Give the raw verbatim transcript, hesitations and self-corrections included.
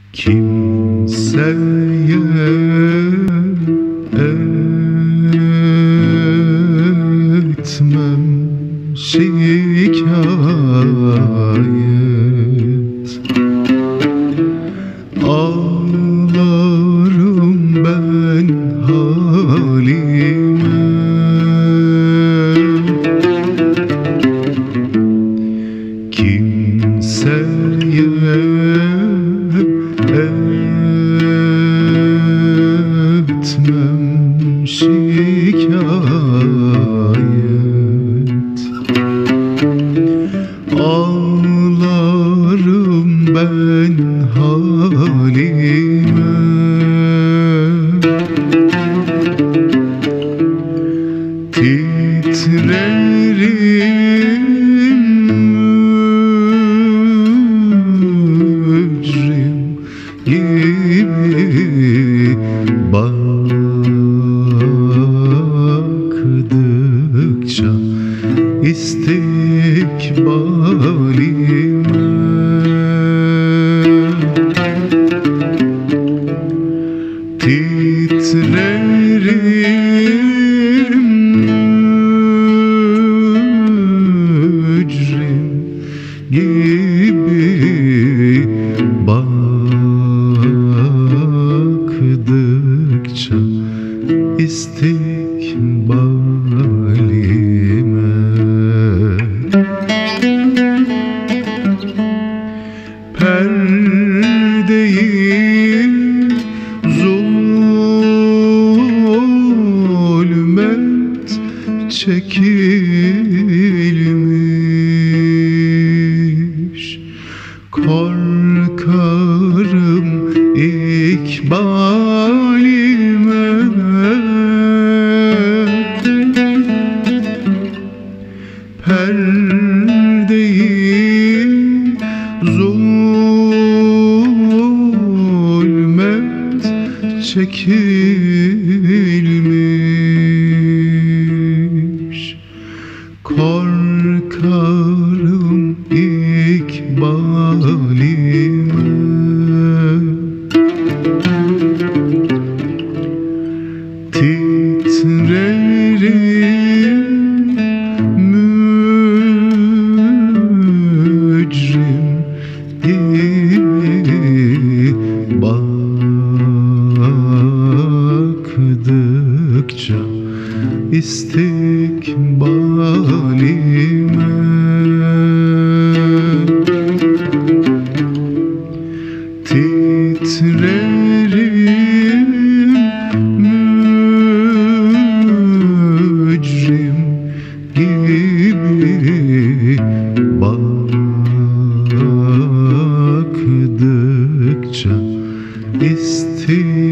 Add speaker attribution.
Speaker 1: Kimseye etmem şikayet, ağlarım ben halime. Kimseye etmem şikayet, ağlarım ben halime. Titrerim mücrim gibi baktıkça istikbalime. Titrerim mücrim gibi baktıkça istikbalime. Perdeyi zulmet çekilmiş, korkarım ikbalime. Perdeyi zulmet çekilmiş, korkarım ikbalime. Titrerim mücrim gibi baktıkça istikbalime. Titrerim mücrim gibi baktıkça istikbalime.